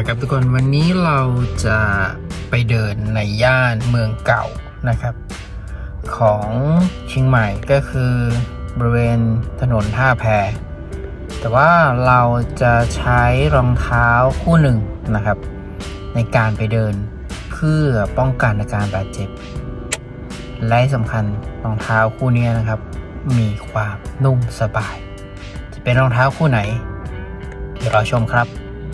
ครับทุกคนวันนี้เราจะไปเดินในย่านเมืองเก่านะครับของเชียงใหม่ก็คือบริเวณถนนท่าแพแต่ว่าเราจะใช้รองเท้าคู่หนึ่งนะครับในการไปเดินเพื่อป้องกันอาการบาดเจ็บและสำคัญรองเท้าคู่นี้นะครับมีความนุ่มสบายจะเป็นรองเท้าคู่ไหนเดี๋ยวรอชมครับ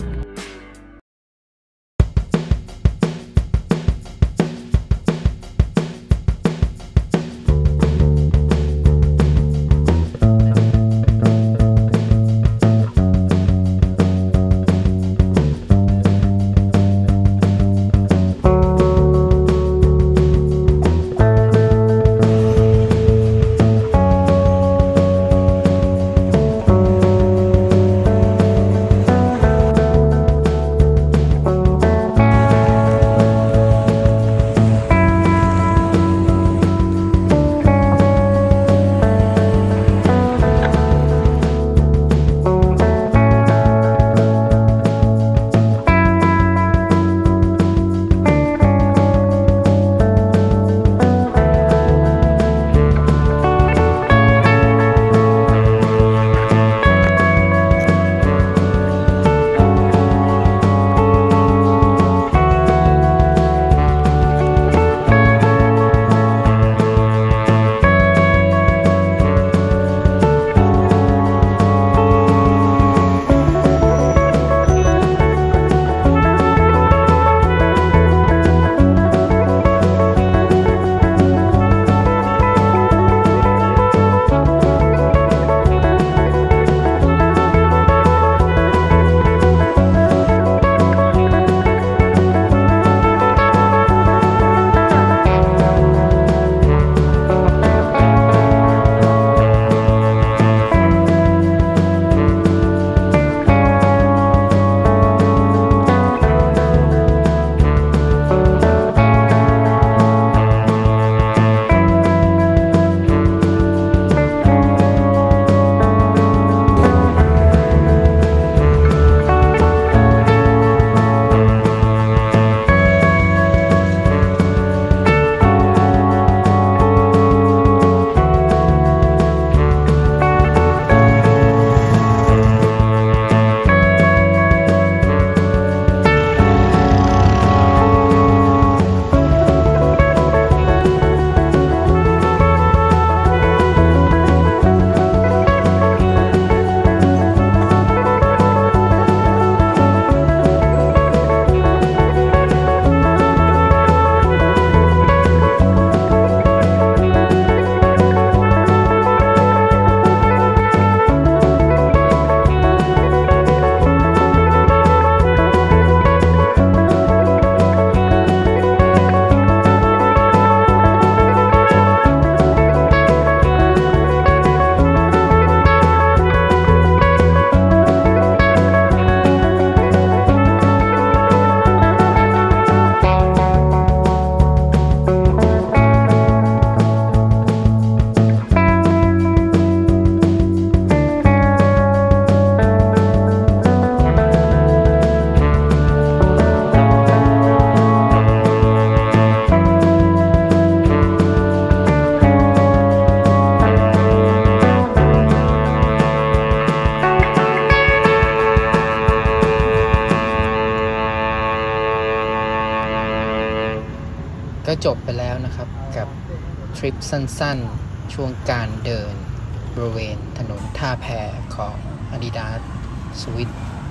ก็จบไปแล้วนะครับกับทริปสั้นๆช่วงการเดินบริเวณถนนท่าแพของ Adidas Swiss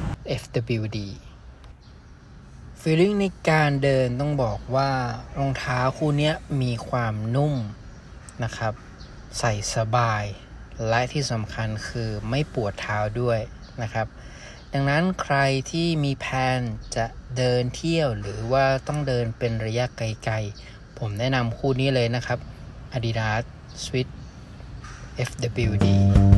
FWD feeling ในการเดินต้องบอกว่ารองเท้าคู่นี้มีความนุ่มนะครับใส่สบายและที่สำคัญคือไม่ปวดเท้าด้วยนะครับดังนั้นใครที่มีแผนจะเดินเที่ยวหรือว่าต้องเดินเป็นระยะไกลๆผมแนะนำคู่นี้เลยนะครับ Adidas Swiss FWD